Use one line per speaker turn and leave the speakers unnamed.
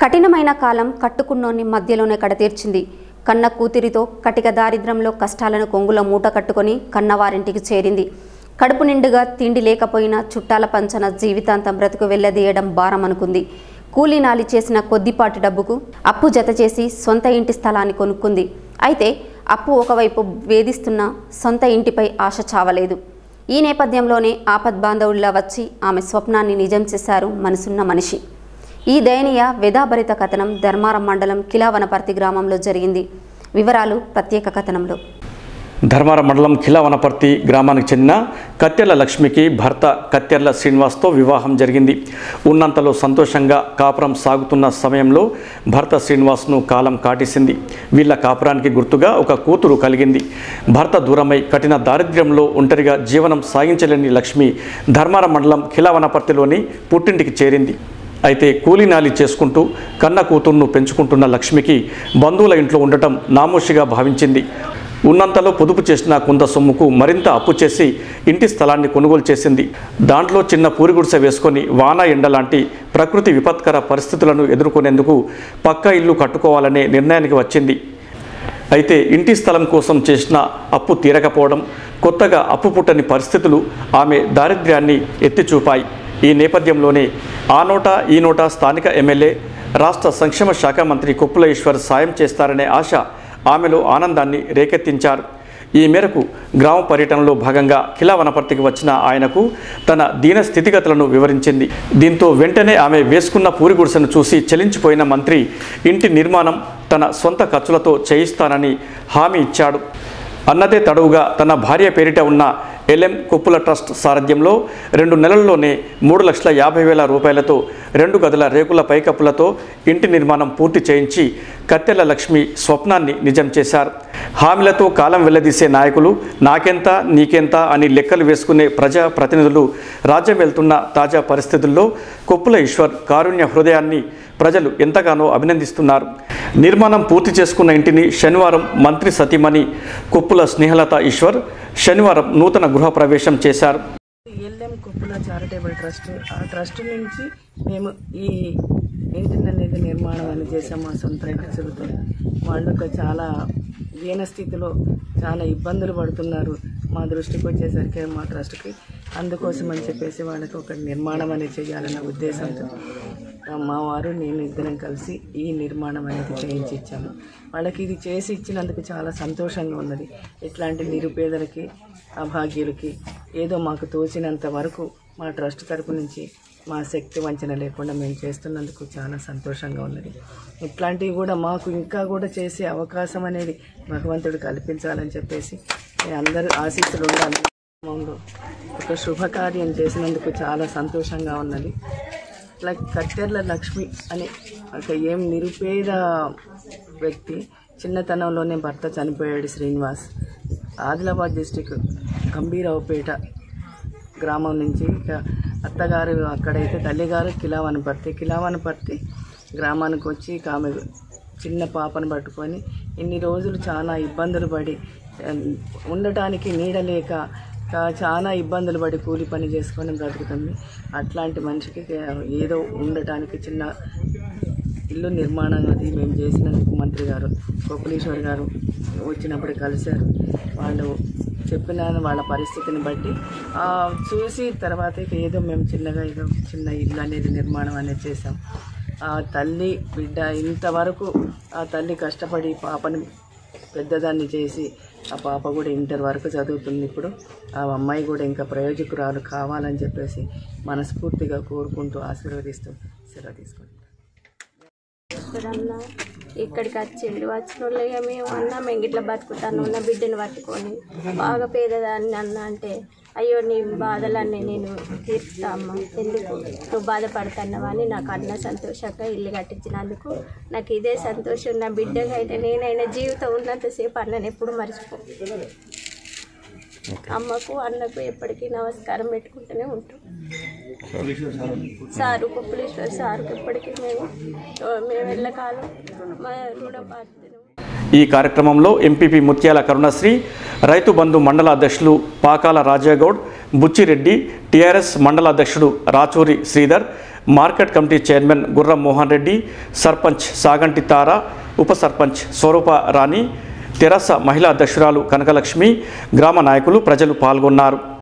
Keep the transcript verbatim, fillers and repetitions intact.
కఠినమైన కాలం కట్టుకున్నోని మధ్యలోనే కడతీర్చింది. కన్న కూతురితో కటిక దారిద్ర్యంలో కష్టాలను కొంగుల మూట కట్టుకొని కన్నవారింటికి చేరింది. కడుపు నిండుగా తిండి లేకపోయినా చుట్టాల పంచన జీవితాంతం బ్రతుకు వెళ్లదీయడం భారం అనుకుంది. కూలీనాలి చేసిన కొద్దిపాటి డబ్బుకు అప్పు జత చేసి సొంత ఇంటి స్థలాన్ని కొనుక్కుంది. అయితే అప్పు ఒకవైపు వేధిస్తున్న సొంత ఇంటిపై ఆశ చావలేదు. ఈ నేపథ్యంలోనే ఆపద్బాంధవుల్లా వచ్చి ఆమె స్వప్నాన్ని నిజం చేశారు మనసున్న మనిషి. ఈ దయనీయ వేదాభరిత కథనం ధర్మారం మండలం కిలావనపర్తి గ్రామంలో జరిగింది. వివరాలు ప్రత్యేక కథనంలో.
ధర్మారం మండలం కిలావనపర్తి గ్రామానికి చెందిన కత్తెర్ల లక్ష్మికి భర్త కత్తెర్ల శ్రీనివాస్తో వివాహం జరిగింది. ఉన్నంతలో సంతోషంగా కాపురం సాగుతున్న సమయంలో భర్త శ్రీనివాస్ను కాలం కాటేసింది. వీళ్ళ కాపురానికి గుర్తుగా ఒక కూతురు కలిగింది. భర్త దూరమై కఠిన దారిద్ర్యంలో ఒంటరిగా జీవనం సాగించలేని లక్ష్మి ధర్మారం మండలం కిలావనపర్తిలోని పుట్టింటికి చేరింది. అయితే కూలీనాలి చేసుకుంటూ కన్న కూతుర్ను పెంచుకుంటున్న లక్ష్మికి బంధువుల ఇంట్లో ఉండటం నామోషిగా భావించింది. ఉన్నంతలో పొదుపు చేసిన కొంత సొమ్ముకు మరింత అప్పు చేసి ఇంటి స్థలాన్ని కొనుగోలు చేసింది. దాంట్లో చిన్న పూరిగుడిసె వేసుకొని వాన ఎండ లాంటి ప్రకృతి విపత్కర పరిస్థితులను ఎదుర్కొనేందుకు పక్కా ఇల్లు కట్టుకోవాలనే నిర్ణయానికి వచ్చింది. అయితే ఇంటి స్థలం కోసం చేసిన అప్పు తీరకపోవడం, కొత్తగా అప్పు పుట్టని పరిస్థితులు ఆమె దారిద్ర్యాన్ని ఎత్తిచూపాయి. ఈ నేపథ్యంలోనే ఆ నోట ఈ నోట స్థానిక ఎమ్మెల్యే రాష్ట్ర సంక్షేమ శాఖ మంత్రి కొప్పుల ఈశ్వర్ సాయం చేస్తారనే ఆశ ఆమెలో ఆనందాన్ని రేకెత్తించారు. ఈ మేరకు గ్రామ పర్యటనలో భాగంగా కిలావనపర్తికి వచ్చిన ఆయనకు తన దీన స్థితిగతులను వివరించింది. దీంతో వెంటనే ఆమె వేసుకున్న పూరి గుడిసెను చూసి చలించిపోయిన మంత్రి ఇంటి నిర్మాణం తన సొంత ఖర్చులతో చేయిస్తానని హామీ ఇచ్చాడు. అన్నదే తడవుగా తన భార్య పేరిట ఉన్న ఎల్ఎం కొప్పుల ట్రస్ట్ సారథ్యంలో రెండు నెలల్లోనే మూడు లక్షల యాభై వేల రూపాయలతో రెండు గదుల రేకుల పైకప్పులతో ఇంటి నిర్మాణం పూర్తి చేయించి కత్తెర్ల లక్ష్మి స్వప్నాన్ని నిజం చేశారు. హామీలతో కాలం వెళ్లదీసే నాయకులు నాకెంత నీకెంత అని లెక్కలు వేసుకునే ప్రజా ప్రతినిధులు రాజ్యం వెళ్తున్న తాజా పరిస్థితుల్లో కొప్పుల ఈశ్వర్ కారుణ్య హృదయాన్ని ప్రజలు ఎంతగానో అభినందిస్తున్నారు. నిర్మాణం పూర్తి చేసుకున్న ఇంటిని శనివారం మంత్రి సతీమణి కొప్పుల స్నేహలత ఈశ్వర్ శనివారం నూతన గృహ ప్రవేశం చేశారు.
ఎల్ఎం కొప్పుల చారిటబుల్ ట్రస్ట్, ఆ ట్రస్ట్ నుంచి మేము ఈ ఇంటిని అనేది నిర్మాణం అని చేసాం. మా సొంత ఖర్చులతో వాళ్ళు చాలా దీన స్థితిలో చాలా ఇబ్బందులు పడుతున్నారు. మా దృష్టికి వచ్చేసరికి మా ట్రస్ట్కి అందుకోసం అని చెప్పేసి వాళ్ళకి ఒక నిర్మాణం అనేది చేయాలన్న ఉద్దేశంతో మా వారు నేను ఇద్దరం కలిసి ఈ నిర్మాణం అనేది చేయించి ఇచ్చాము. వాళ్ళకి ఇది చేసి ఇచ్చినందుకు చాలా సంతోషంగా ఉన్నది. ఇట్లాంటి నిరుపేదలకి అభాగ్యులకి ఏదో మాకు తోచినంత వరకు మా ట్రస్ట్ తరపు నుంచి మా శక్తి వంచన లేకుండా మేము చేస్తున్నందుకు చాలా సంతోషంగా ఉన్నది. ఇట్లాంటివి కూడా మాకు ఇంకా కూడా చేసే అవకాశం అనేది భగవంతుడు కల్పించాలని చెప్పేసి అందరూ ఆశీస్సులు ఉండాలి. ఒక శుభకార్యం చేసినందుకు చాలా సంతోషంగా ఉన్నది. ఇట్లా కత్తెర్ల లక్ష్మి అని ఒక ఏం నిరుపేద వ్యక్తి, చిన్నతనంలోనే భర్త చనిపోయాడు శ్రీనివాస్. ఆదిలాబాద్ డిస్టిక్ గంభీరావుపేట గ్రామం నుంచి ఇక అత్తగారు అక్కడైతే తల్లిగారు కిలావనపర్తి కిలావనపర్తి గ్రామానికి వచ్చి ఆమె చిన్న పాపను పట్టుకొని ఇన్ని రోజులు చాలా ఇబ్బందులు పడి ఉండటానికి నీడలేక చాలా ఇబ్బందులు పడి కూలి పని చేసుకొని బ్రతుకుతుంది. అట్లాంటి మనిషికి ఏదో ఉండటానికి చిన్న ఇల్లు నిర్మాణం అది మేము చేసినందుకు మంత్రి గారు కొప్పులీశ్వర్ గారు వచ్చినప్పుడు కలిశారు. వాళ్ళు చెప్పిన వాళ్ళ పరిస్థితిని బట్టి చూసి తర్వాత ఏదో మేము చిన్నగా ఏదో చిన్న ఇల్లు అనేది నిర్మాణం అనేది చేసాం. ఆ తల్లి బిడ్డ ఇంతవరకు ఆ తల్లి కష్టపడి పాపని పెద్దదాన్ని చేసి ఆ పాప కూడా ఇంటర్ వరకు చదువుతుంది. ఇప్పుడు ఆ అమ్మాయి కూడా ఇంకా ప్రయోజకురాలు కావాలని చెప్పేసి మనస్ఫూర్తిగా కోరుకుంటూ ఆశీర్వదిస్తూ సెలవు తీసుకుంటాం.
ఇక్కడికి వచ్చిండు. వచ్చిన వాళ్ళు మేము అన్నా మేము ఇట్లా బతుకుతాను ఉన్న బిడ్డను పట్టుకొని బాగా పేదదాన్ని అన్న అంటే అయ్యో నీ బాధలన్నీ నేను తీర్చుతా అమ్మ, ఎందుకు నువ్వు బాధపడుతున్నావా అని నాకు అన్న సంతోషంగా ఇల్లు కట్టించినందుకు నాకు ఇదే సంతోషం. నా బిడ్డగా అయితే నేనైనా జీవితం ఉన్నంతసేపు అన్నను ఎప్పుడు మర్చిపో. అమ్మకు అన్నకు ఎప్పటికీ నమస్కారం పెట్టుకుంటూనే ఉంటాం. సారు కొప్పులీశ్వర్ సార్కి ఎప్పటికీ మేము మేము వెళ్ళకాలం మా రుణపాత్రను
ఈ కార్యక్రమంలో ఎంపీపీ ముత్యాల కరుణశ్రీ, రైతు బంధు మండల అధ్యక్షులు పాకాల రాజాగౌడ్, బుచ్చిరెడ్డి, టీఆర్ఎస్ మండల అధ్యక్షుడు Rachuri Sridhar, market committee chairman Gurram Mohan Reddy, sarpanch Saganti తార, ఉప సర్పంచ్ స్వరూప రాణి, తెరాస మహిళా అధ్యక్షురాలు కనకలక్ష్మి, గ్రామ నాయకులు, ప్రజలు పాల్గొన్నారు.